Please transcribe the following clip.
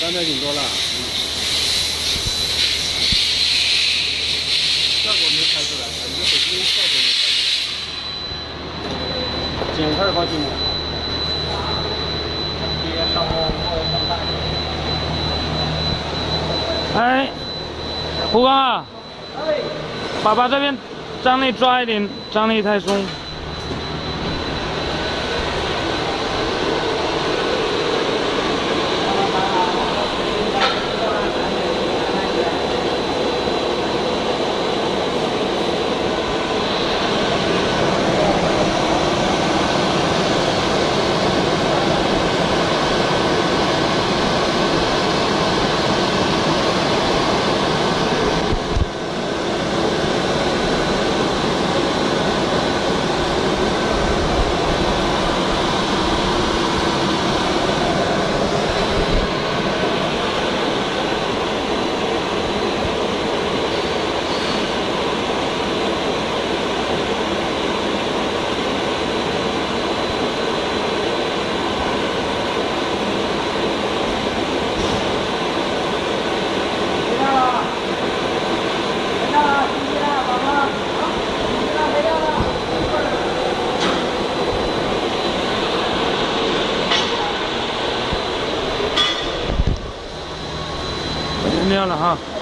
刚才挺多了。效果没拍出来，你的手机效果没拍出来。剪块高兴吗？ 哎，胡刚啊，把这边张力抓一点，张力太松。亮了哈。